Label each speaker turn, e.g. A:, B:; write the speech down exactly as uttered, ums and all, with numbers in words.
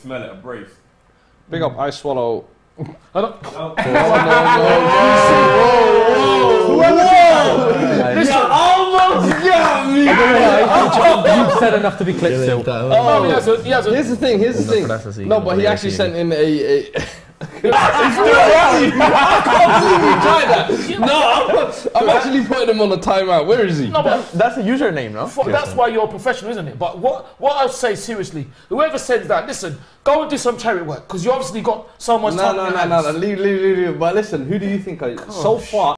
A: smell it, a brace.
B: Big up, I swallow.
C: I don't.
A: Oh,
C: Whoa! Whoa! Listen, almost got me.
D: You've said enough to be clipped still.
C: Oh, he hasn't. He hasn't.
B: Here's the thing, here's the thing. No, but he actually sent in a... a I can't believe he tried that. No, I'm, I'm actually putting him on a timeout. Where is he?
C: No, but
D: That's a username, no?
C: for, that's why you're a professional, isn't it? But what what I'll say seriously, whoever sends that, listen, go and do some charity work because you obviously got so much
B: No,
C: time.
B: no,
C: in
B: no,
C: your
B: no,
C: hands.
B: no, leave, leave, leave, leave. But listen, who do you think are... So far,